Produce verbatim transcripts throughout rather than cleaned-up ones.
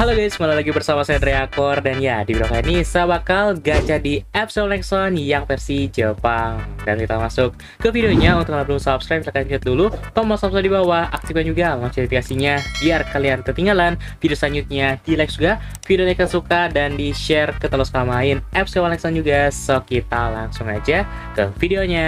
Halo guys, kembali lagi bersama saya Dreakor. Dan ya, di video kali ini saya bakal gacha di Epsilon Nexon yang versi Jepang. Dan kita masuk ke videonya. Untuk kalian belum subscribe, silahkan cek dulu tombol subscribe di bawah, aktifkan juga notifikasinya biar kalian ketinggalan video selanjutnya. Di like juga videonya kalian suka dan di share ke teman teman lain Epsilon Nexon juga. So kita langsung aja ke videonya.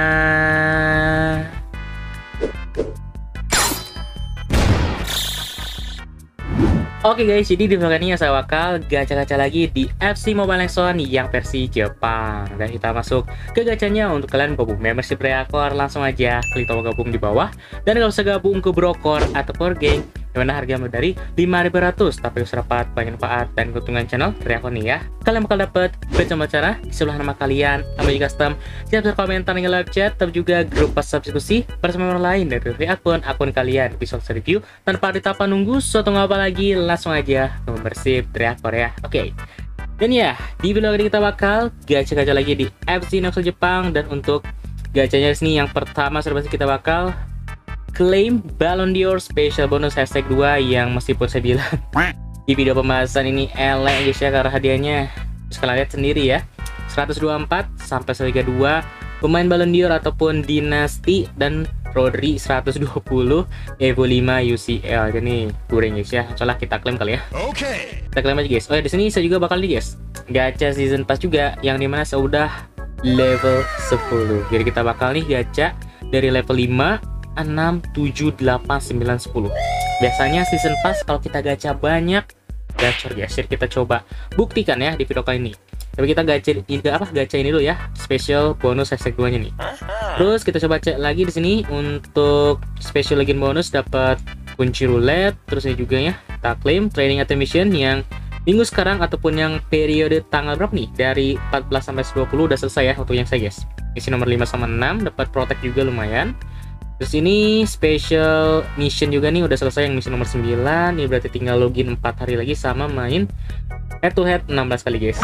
Oke guys, jadi di video ini saya bakal gacha-gacha lagi di F C Mobile Nexon yang versi Jepang. Dan kita masuk ke gacanya. Untuk kalian gabung membership Dreakor, langsung aja klik tombol gabung di bawah. Dan kalau bisa gabung ke Brokor atau Core Gang, dimana harga mulai dari lima ribu ratus, tapi bisa dapat banyak manfaat dan keuntungan channel Dreakor nih ya. Kalian bakal dapat bercambar cara di sebelah nama kalian, emoji custom, siap komentar dengan live chat, tapi juga grup WhatsApp diskusi bersama orang lain dari akun akun kalian. Bisa review tanpa ditapa nunggu. So tunggu apa lagi? Langsung aja ke membership Dreakor ya. Oke. Okay. Dan ya, di video ini kita bakal gacha-gacha lagi di F C Nexon Jepang. Dan untuk gacanya sini yang pertama sudah pasti kita bakal claim Ballon d'Or Special Bonus Hashtag dua, yang meskipun saya bilang di video pembahasan ini elek guys ya, karena hadiahnya sekalian lihat sendiri ya, seratus dua puluh empat sampai seratus tiga puluh dua pemain Ballon d'Or ataupun dinasti, dan Rodri seratus dua puluh Evo lima U C L. Jadi kurang guys ya, soalnya kita klaim kali ya. Oke. Okay. Kita klaim aja guys. Oh ya, di sini saya juga bakal di guys gacha season pass juga, yang dimana saya udah level sepuluh. Jadi kita bakal nih gacha dari level lima, enam, tujuh, delapan, sembilan, sepuluh. Biasanya season pass kalau kita gacha banyak gacor guys. Jadi kita coba buktikan ya di video kali ini. Tapi kita gacha ini apa? Gacha ini dulu ya, special bonus hashtag dua nya nih. Terus kita coba cek lagi di sini untuk special login bonus, dapat kunci roulette. Terus ini juga ya, kita claim training item mission yang minggu sekarang ataupun yang periode tanggal berapa nih? Dari empat belas sampai dua puluh udah selesai ya untuk yang saya guys. Misi nomor lima sama enam, dapat protect juga lumayan. Terus ini special mission juga nih udah selesai, yang misi nomor sembilan. Ini berarti tinggal login empat hari lagi sama main head to head enam belas kali guys.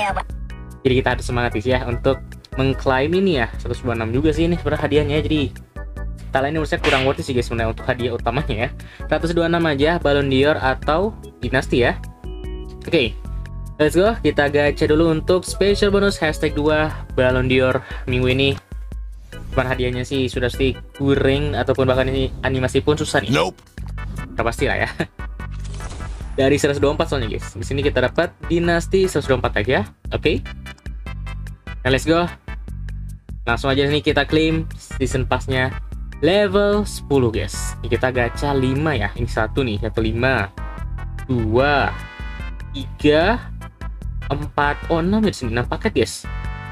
Jadi kita harus semangat guys ya untuk mengklaim ini ya. Seratus dua puluh enam juga sih ini sebenarnya hadiahnya. Jadi tala ini menurut saya kurang worth it sih guys sebenarnya untuk hadiah utamanya ya. Seratus dua puluh enam aja Ballon d'Or atau dinasti ya. Oke, okay, let's go. Kita gacha dulu untuk special bonus hashtag dua Ballon d'Or minggu ini. Cuman hadiahnya sih sudah pasti kuring, ataupun bahkan ini animasi pun susah nih. Nope. Udah pasti lah ya. Dari seratus dua puluh empat soalnya guys. Di sini kita dapat dinasti seratus dua puluh empat aja. Oke. Okay. Nah, let's go. Langsung aja nih kita claim season pass-nya level sepuluh guys. Ini kita gacha lima ya. Ini satu nih, level lima. dua, tiga, empat, oh enam di sini, enam paket guys.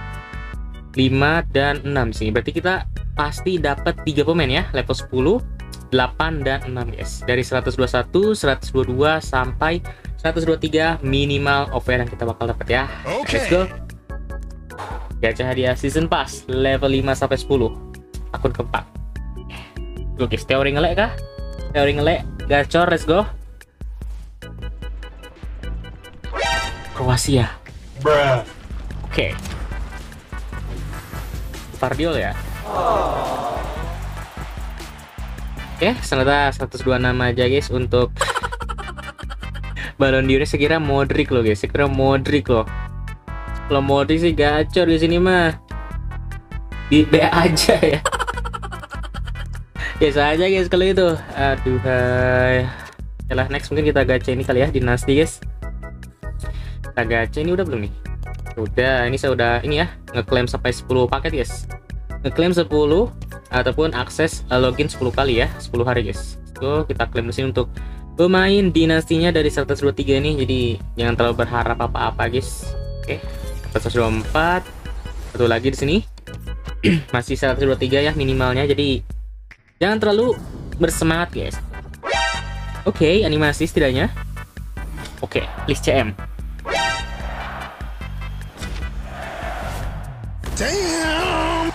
lima dan enam sini. Berarti kita pasti dapat tiga pemain ya, level sepuluh, delapan dan enam guys. Dari seratus dua puluh satu, seratus dua puluh dua sampai seratus dua puluh tiga minimal offer yang kita bakal dapat ya. Okay. Let's go. Gacha hadiah season pass level lima sampai sepuluh. Akun keempat. Oke, guys, teori ngelek kah? Teori ngelek, gacor, let's go. Kroasia. Bruh. Oke. Okay. Pardiol ya. Oh. Oke, okay, ternyata seratus dua puluh enam aja guys untuk Ballon d'Or. Saya kira Modric loh guys. Saya kira Modric loh. Kalau Modric sih gacor di sini mah. Di B aja ya. Biasa aja guys kalau itu. Aduh hai. Yalah, next mungkin kita gacha ini kali ya, dinasti guys. Kita gacha ini udah belum nih? Udah, ini saya udah ini ya, ngeklaim sampai sepuluh paket guys. Ngeklaim sepuluh ataupun akses login sepuluh kali ya, sepuluh hari guys. So, kita klaim di sini untuk pemain dinastinya dari seratus dua puluh tiga ini. Jadi jangan terlalu berharap apa-apa guys. Oke, seratus dua puluh empat. Satu lagi di sini. Masih seratus dua puluh tiga ya minimalnya. Jadi jangan terlalu bersemangat guys. Oke, animasi setidaknya. Oke, list C M. Damn.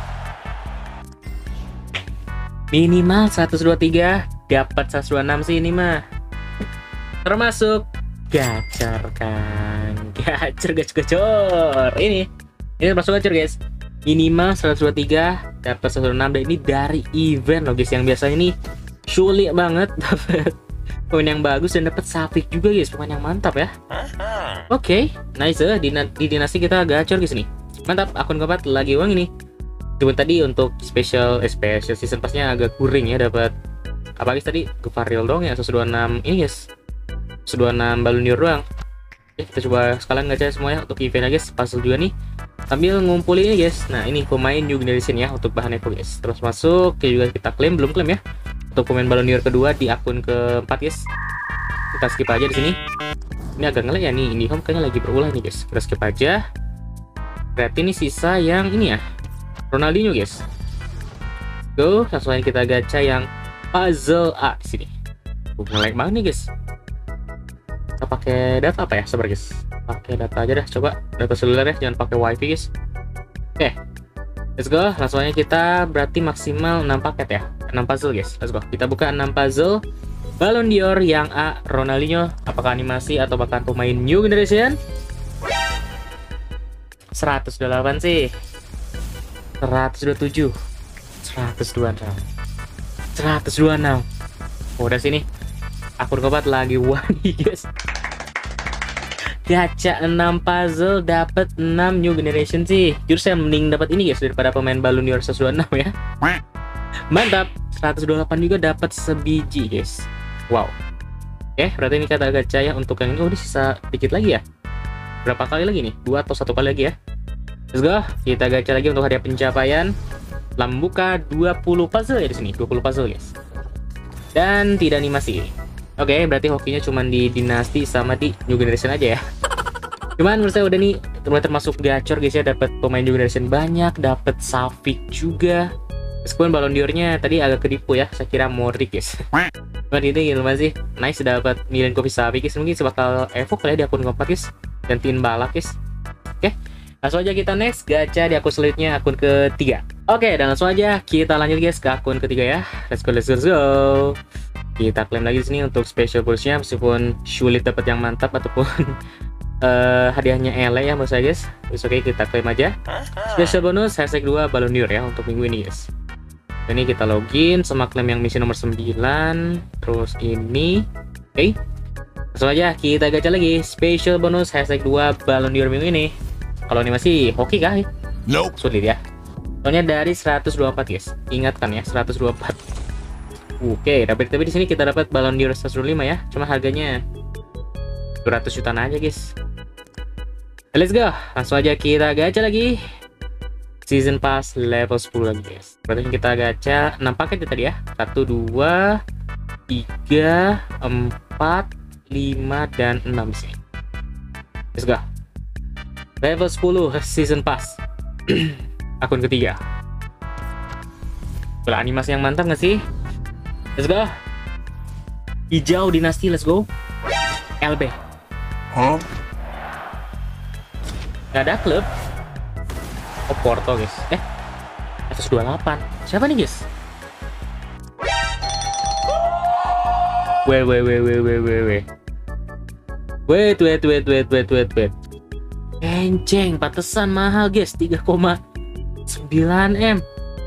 Minimal seratus dua puluh tiga, dapat seratus dua puluh enam sih ini mah. Termasuk gacor kan. Gacor gacor gacor. Ini ini termasuk gacor guys. Minimal seratus dua puluh tiga, dapat seratus dua puluh enam, dan ini dari event loh guys, yang biasanya ini sulit banget dapat Poin yang bagus dan dapat Safik juga guys, pemain yang mantap ya. Oke, okay, nice. Di, di dinasti kita gacor guys nih. Mantap, akun keempat lagi uang ini. Cuma tadi untuk special eh, special season passnya agak kuring ya, dapat apa guys tadi? Gevariel dong ya, seratus dua puluh enam ini guys. seratus dua puluh enam balon dior doang. Oke, kita coba sekalian gacha semuanya untuk event guys, puzzle juga nih. Sambil ngumpulin ini guys. Nah, ini pemain new generation ya untuk bahan evo guys. Terus masuk, oke juga kita klaim, belum klaim ya. Untuk pemain balon dior kedua di akun keempat guys. Kita skip aja di sini. Ini agak ngelag ya nih, ini home kayaknya lagi berulang nih guys. Kita skip aja. Berarti ini sisa yang ini ya, Ronaldinho guys. Go, langsung aja kita gacha yang puzzle A di sini. Uh, ngelag banget nih guys. Kita pakai data apa ya, sabar guys. Pakai data aja dah, coba data seluler ya, jangan pakai wifi guys. Oke, let's go. Langsung aja kita berarti maksimal enam paket ya, enam puzzle guys. Let's go. Kita buka enam puzzle. Balon dior yang A Ronaldinho, apakah animasi atau bahkan pemain new generation? seratus dua puluh delapan sih. seratus dua puluh tujuh. seratus dua puluh enam. seratus dua puluh enam. Oh, udah sini. Akun keempat lagi wani guys. Gacha enam puzzle dapat enam new generation sih. Jujur saya mending dapat ini guys daripada pemain balon dior seratus dua puluh enam ya. Mantap. seratus dua puluh delapan juga dapat sebiji guys. Wow. Oke, berarti ini kata gacha ya untuk yang ini. Oh, ini sisa dikit lagi ya. Berapa kali lagi nih? Dua atau satu kali lagi ya. Let's go. Kita gacha lagi untuk hadiah pencapaian. Telah membuka dua puluh puzzle ya di sini. dua puluh puzzle guys. Dan tidak animasi. Oke, berarti hokinya cuma di dinasti sama di new generation aja ya. Cuman menurut saya udah nih termasuk gacor guys ya, dapat pemain new generation banyak, dapat Safik juga. Meskipun balon diornya tadi agak kedipu ya, saya kira Modric guys. Cuman ini gimana sih? Nice, dapat nilai kopi Safik guys. Mungkin bakal evo kali ya di akun keempat guys. Gantiin balak guys. Oke, langsung aja kita next gacha di akun selanjutnya, akun ketiga. Oke, dan langsung aja kita lanjut guys ke akun ketiga ya. Let's go, let's go, let's go. Kita klaim lagi di sini untuk special bonusnya, meskipun sulit dapat yang mantap ataupun uh, hadiahnya ele ya menurut saya guys. Terus oke, kita klaim aja. Special bonus hashtag dua balon dior ya untuk minggu ini guys. Ini kita login sama klaim yang misi nomor sembilan. Terus ini oke, okay. Langsung aja kita gacha lagi special bonus hashtag dua balon dior minggu ini. Kalau ini masih hoki kah? Nope. Sulit ya. Soalnya dari seratus dua puluh empat guys. Ingatkan ya, seratus dua puluh empat. Oke, tapi tapi di sini kita dapat balon dior seratus dua puluh lima ya. Cuma harganya dua ratus jutaan aja guys. Let's go. Langsung aja kita gacha lagi. Season pass level sepuluh lagi guys. Berarti kita gacha enam paket ya tadi ya. satu, dua, tiga, empat, lima, dan enam sih. Let's go. Level sepuluh season pass. Akun ketiga. Bola animasi yang mantap nggak sih? Let's go. Hijau dinasti, let's go. L B. Huh? Gak ada klub. Oh, Porto guys. Eh, seratus dua puluh delapan. Siapa nih guys? Wait, wait, wait, wait, wait, wait, wait. Wait, wait, wait, wait, wait, wait, wait. Kenceng, pantesan mahal guys, tiga koma sembilan M.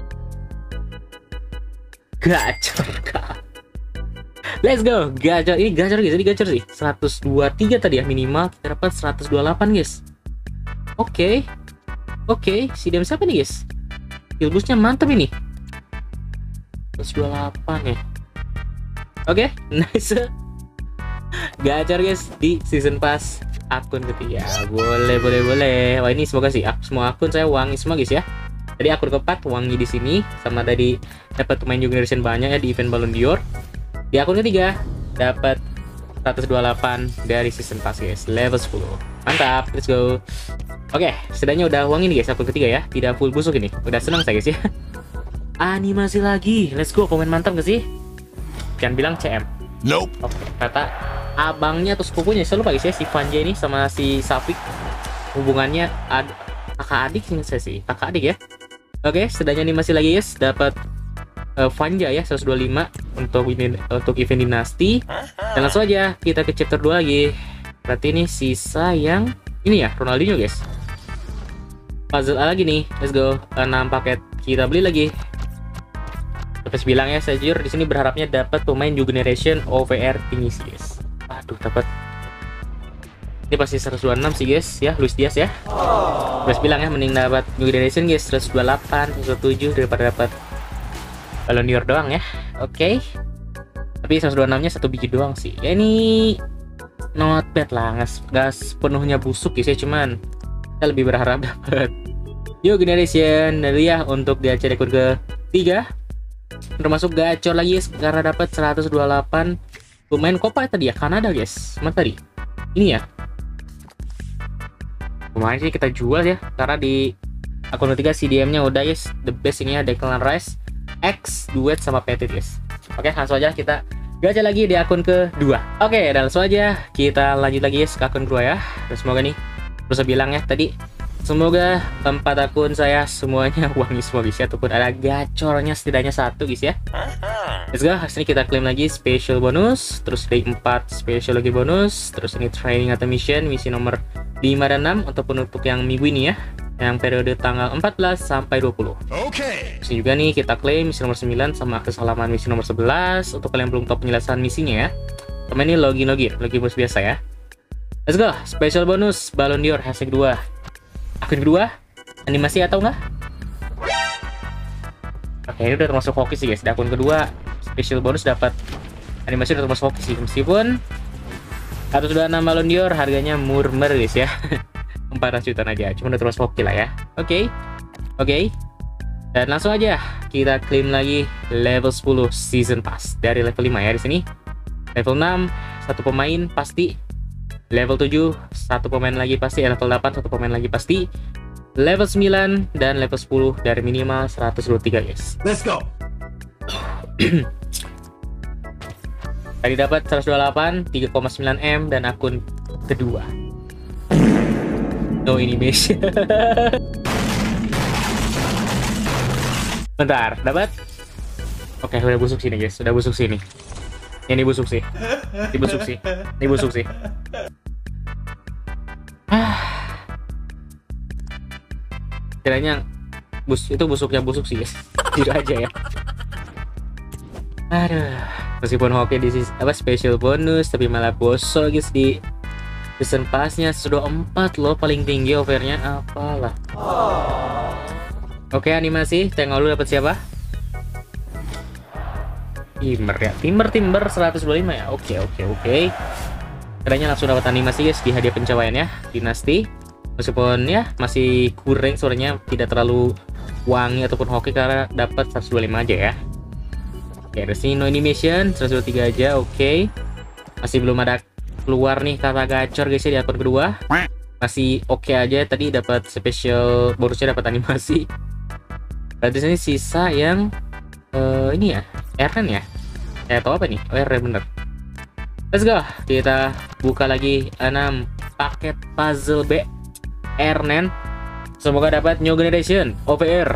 Gacor kah? Let's go, gacor. Ini gacor guys, ini gacor sih. seratus dua puluh tiga tadi ya minimal, kita dapat seratus dua puluh delapan guys. Oke. Okay. Oke, okay. Si dem siapa nih guys? Kilbusnya mantap ini. seratus dua puluh delapan ya. Oke, okay. Nice. Gacor guys di season pass akun ketiga. Boleh, boleh, boleh. Wah, ini semoga sih semua akun saya wangi semua guys ya. Tadi akun keempat wangi di sini, sama tadi dapat pemain new generation banyak ya di event balon dior. Di akun ketiga dapat seratus dua puluh delapan dari season pass guys, level sepuluh. Mantap, let's go. Oke, setidaknya udah wangi nih guys akun ketiga ya, tidak full busuk ini. Udah senang saya guys ya. Animasi lagi, let's go. Komen mantap gak sih? Jangan bilang C M. Nope. Oke, kata abangnya atau sepupunya, saya lupa guys ya, si Vanja ini sama si Safik hubungannya ad kakak adik sih saya sih, kakak adik ya. Oke, setidaknya animasi lagi guys, dapat uh, Vanja ya seratus dua puluh lima untuk ini untuk event dinasti. Dan langsung aja kita ke chapter dua lagi. Berarti ini sisa yang ini ya, Ronaldinho guys. Puzzle A lagi nih, let's go. enam paket kita beli lagi. Terus bilang ya, saya jujur di sini berharapnya dapat pemain New Generation O V R tinggi sih guys. Aduh, dapat. Ini pasti seratus dua puluh enam sih guys ya, Luis Diaz ya. Terus bilang ya, mending dapat New Generation guys, seratus dua puluh delapan, seratus dua puluh tujuh daripada dapat Ballon d'Or doang ya. Oke. Okay. Tapi seratus dua puluh enam-nya satu biji doang sih. Ya ini not bad lah, nggak sepenuhnya busuk guys ya, cuman kita lebih berharap dapat New Generation dari ya untuk di acara akun ketiga. Termasuk gacor lagi guys, karena dapat seratus dua puluh delapan pemain Copa tadi ya, Kanada guys. Mana tadi? Ini ya. Lumayan sih kita jual ya, karena di akun ketiga C D M-nya udah guys, the best ini ya, Declan Rice, X, duet sama Petit guys. Oke, langsung aja kita gacha lagi di akun kedua. Oke, dan langsung aja kita lanjut lagi guys ke akun kedua ya. Dan semoga nih, terus saya bilang ya tadi, semoga empat akun saya semuanya wangi semua guys ya, ataupun ada gacornya setidaknya satu guys ya. Let's go. Sini kita klaim lagi special bonus, terus day empat special lagi bonus, terus ini training atau mission misi nomor lima dan enam ataupun untuk yang minggu ini ya, yang periode tanggal empat belas sampai dua puluh. Oke. Okay. Terus juga nih kita klaim misi nomor sembilan sama akses halaman misi nomor sebelas untuk kalian belum tahu penjelasan misinya ya. Teman ini login login, login bonus biasa ya. Let's go. Special bonus Ballon d'Or hashtag dua. Akun kedua, animasi atau enggak? Oke, ini udah termasuk hoki sih guys. Di akun kedua, special bonus dapat animasi udah termasuk hoki sih. Meskipun seratus dua puluh enam Ballon d'Or harganya murmer guys ya. empat ratus jutaan aja, cuma udah termasuk hoki lah ya. Oke, okay. Oke. Okay. Dan langsung aja kita klaim lagi level sepuluh season pass dari level lima ya di sini. Level enam satu pemain pasti. Level tujuh satu pemain lagi pasti. Level delapan satu pemain lagi pasti. Level sembilan dan level sepuluh dari minimal seratus dua puluh tiga guys. Let's go. Tadi dapat seratus dua puluh delapan, tiga koma sembilan M dan akun kedua. No animation. Bentar, dapat? Oke, udah busuk sini guys, udah busuk sini. Ini busuk sih. Ini busuk sih. Ini busuk sih. Kiranya bus itu busuknya busuk sih guys. Jujur aja ya. Aduh, meskipun hoki di sisi, apa special bonus tapi malah bosok guys di season passnya sudah empat loh paling tinggi overnya apalah. Oke, animasi tengok lu dapat siapa? Timber ya, Timber Timber seratus dua puluh lima ya. Oke oke oke. Kiranya langsung dapat animasi guys di hadiah pencapaian ya, dinasti. Meskipun ya masih kurang suaranya, tidak terlalu wangi ataupun hoki karena dapat seratus dua puluh lima aja ya. Oke, dari sini no animation seratus dua puluh tiga aja. Oke, masih belum ada keluar nih kata gacor guys ya di akun kedua. Masih oke okay aja, tadi dapat special bonusnya, dapat animasi. Berarti sini sisa yang uh, ini ya, Eren ya. Eh atau apa nih? Oh, Eren bener. Let's go. Kita buka lagi enam paket puzzle B. Eren. Semoga dapat New Generation O V R.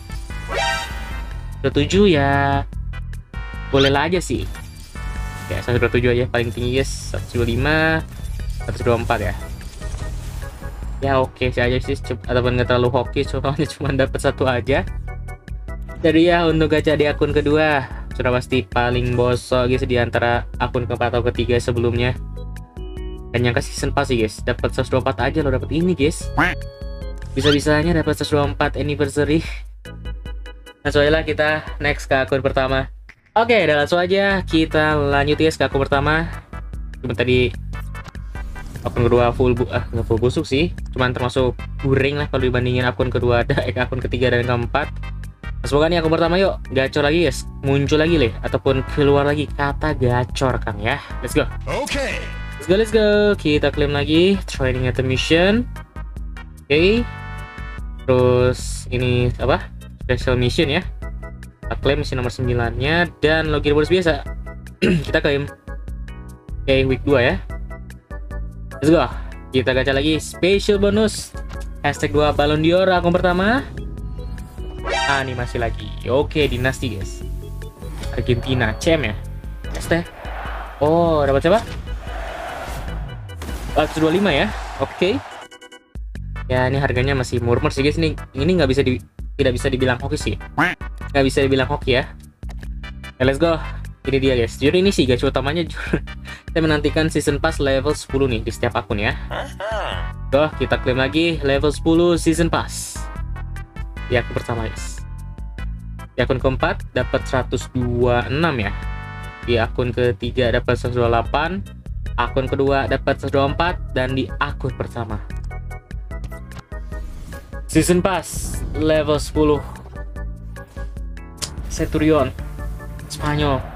Ketujuh ya. Boleh lah aja sih. Ya, seratus dua puluh tujuh aja paling tinggi guys. seratus dua puluh lima, seratus dua puluh empat ya. Ya oke okay, sih aja sih, ataupun nggak terlalu hoki, soalnya cuma dapat satu aja. Jadi ya untuk gacha di akun kedua sudah pasti paling bosok guys di antara akun keempat atau ketiga sebelumnya. Dan yang ke season pass sih guys, dapat seratus dua puluh empat aja lo dapat ini guys. Bisa-bisanya dapat seratus dua puluh empat anniversary. Langsung aja lah kita next ke akun pertama. Oke, dan langsung aja kita lanjut guys ke akun pertama. Cuma tadi akun kedua full bu ah nggak full busuk sih, cuman termasuk guring lah kalau dibandingin akun kedua ada eh, akun ketiga dan keempat. Nah, semoga nih akun pertama yuk gacor lagi guys, muncul lagi leh ataupun keluar lagi kata gacor Kang ya. Let's go. Oke. Okay. Let's go, let's go. Kita klaim lagi training at mission. Oke. Okay. Terus ini apa? Special mission ya. Kita klaim misi nomor sembilan nya dan login bonus biasa. Kita klaim. Oke, okay, week dua ya. Let's go. Kita gacha lagi special bonus hashtag dua Ballon d'Or akun pertama. Animasi lagi. Oke, dinasti guys. Argentina, Cem ya. S T. Oh, dapat siapa? seratus dua puluh lima ya. Oke. Ya, ini harganya masih murmur sih guys. Ini ini nggak bisa di tidak bisa dibilang hoki sih. Nggak bisa dibilang hoki ya. Nah, let's go. Ini dia guys. Jujur ini sih gacha utamanya. Saya menantikan season pass level sepuluh nih di setiap akun ya. Tuh, kita klaim lagi level sepuluh season pass di akun pertama guys. Di akun keempat dapat seratus dua puluh enam ya. Di akun ketiga dapat seratus dua puluh delapan. Akun kedua dapat seratus dua puluh empat. Dan di akun pertama season pass level sepuluh Centurion Spanyol.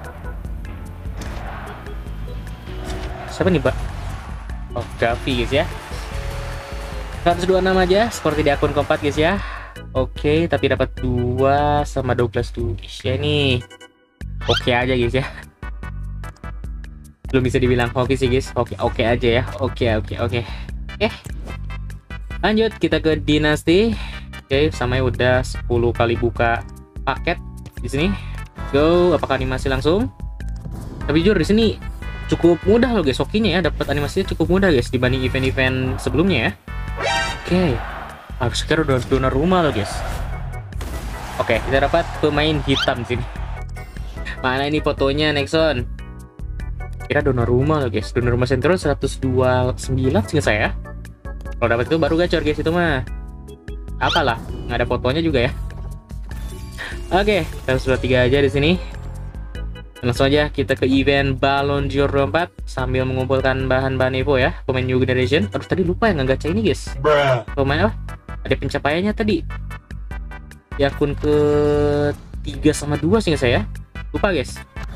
Siapa nih, Pak? Oh, Gavi guys ya. seratus dua puluh enam aja seperti di akun keempat guys ya. Oke, tapi dapat dua sama Douglas Luiz ya nih. Oke aja guys ya. Belum bisa dibilang oke sih guys. Oke, oke aja ya. Oke, oke, oke. Oke. Lanjut kita ke dinasti. Oke, samanya udah sepuluh kali buka paket di sini. Go, apakah animasi langsung? Tapi jujur di sini cukup mudah loh guys, hokinya ya, dapat animasinya cukup mudah guys dibanding event-event sebelumnya ya. Oke, harus kira udah donor rumah loh guys. Oke, kita dapat pemain hitam sini. Mana ini fotonya Nexon? Kira donor rumah loh guys, donor rumah sentral seratus dua puluh sembilan sih saya. Kalau dapat itu baru gacor guys itu mah. Apalah, nggak ada fotonya juga ya. Oke, seratus dua puluh tiga aja di sini. Langsung aja kita ke event Ballon d'Or dua puluh empat sambil mengumpulkan bahan-bahan Evo ya, pemain New Generation. Aduh, tadi lupa ya nggak gacha ini guys. Pemain apa? Ada pencapaiannya tadi. Di akun ke tiga sama dua sih saya. Lupa guys.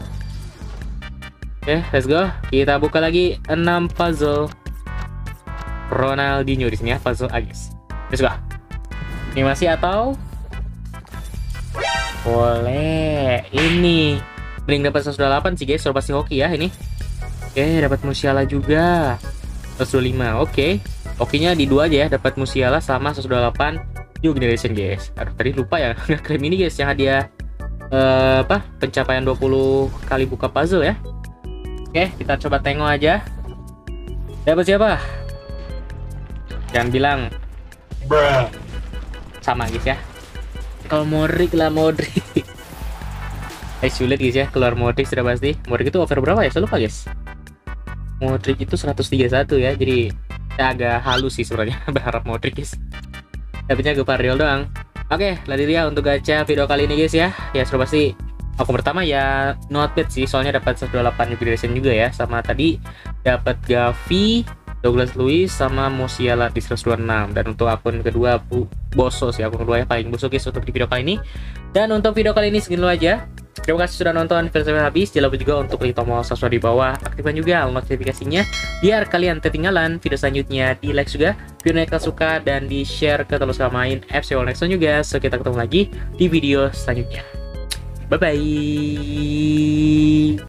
Oke, let's go. Kita buka lagi enam puzzle Ronaldinho di sini ya, puzzle A guys. Let's go. Animasi atau boleh ini. Mending dapat seratus dua puluh delapan sih guys, soal pasti hoki ya ini. Oke, dapat Musiala juga seratus dua puluh lima. Oke, hokinya di dua aja ya, dapat Musiala sama seratus dua puluh delapan New Generation guys. Aduh, tadi lupa ya nggak klaim ini guys yang hadiah uh, apa pencapaian dua puluh kali buka puzzle ya. Oke, kita coba tengok aja. Dapat siapa? Jangan bilang Bruh. sama guys ya. Kalau Modric lah Modric. Eh sulit guys ya, keluar Modric sudah pasti. Modric itu over berapa ya? Saya lupa guys. Modric itu seratus tiga puluh satu ya, jadi saya agak halus sih sebenarnya berharap Modric guys. Dapatnya Gvardiol doang. Oke, lari dia untuk gacha video kali ini guys ya. Ya sudah pasti aku pertama ya not bad sih, soalnya dapat seratus dua puluh delapan New Generation juga ya, sama tadi dapat Gavi, Douglas Luiz sama Musiala di seratus dua puluh enam. Dan untuk akun kedua Bu Boso sih, akun kedua yang paling bosok guys untuk di video kali ini. Dan untuk video kali ini segini dulu aja. Terima kasih sudah nonton video sampai habis. Jangan lupa juga untuk klik tombol subscribe di bawah, aktifkan juga notifikasinya biar kalian ketinggalan video selanjutnya. Di like juga video kalian suka dan di share ke teman teman main F C All Nexon juga. So kita ketemu lagi di video selanjutnya. Bye bye.